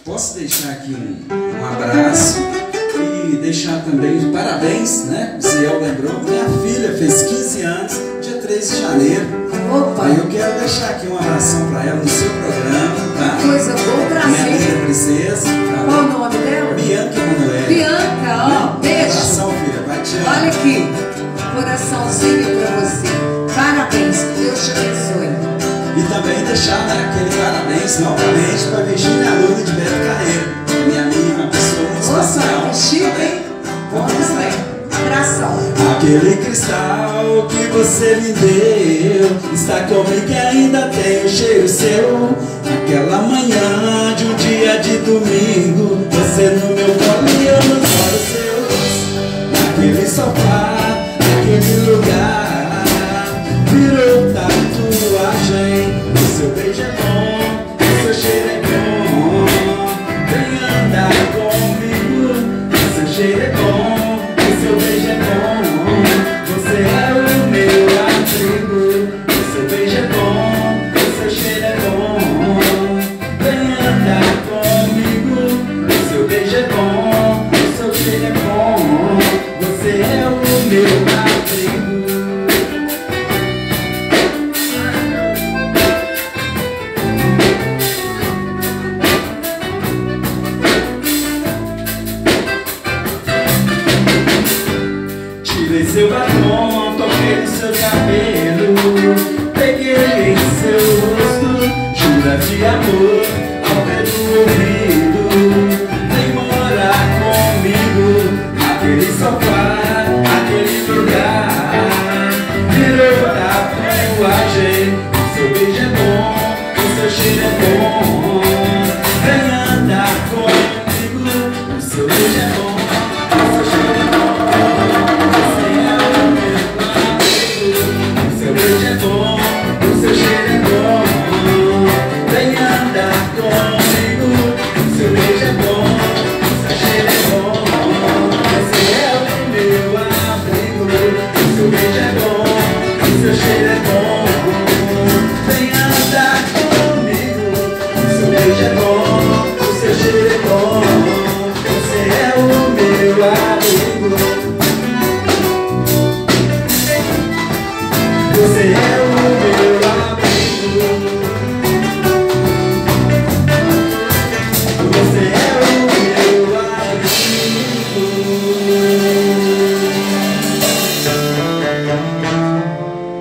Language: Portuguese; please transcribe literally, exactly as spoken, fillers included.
Posso deixar aqui um, um abraço e deixar também os parabéns, né? O Ciel lembrou, minha filha fez quinze anos, dia treze de janeiro. Opa! Aí eu quero deixar aqui um abração para ela no seu programa, tá? Coisa boa, prazer. Minha linda princesa. Tá? Qual o nome dela? Bianca Emanuele. Bianca, ó, beijo. Abração, filha, vai te amar. Olha aqui, coraçãozinho pra você. Parabéns, que Deus te abençoe. E também deixar, né, aquele parabéns novamente para Virgínia Luna de Beto Carreiro, minha amiga, uma pessoa muito especial. Nossa, que chique, hein? Bom também. Abração. Aquele cristal que você me deu está comigo e ainda tem o cheiro seu.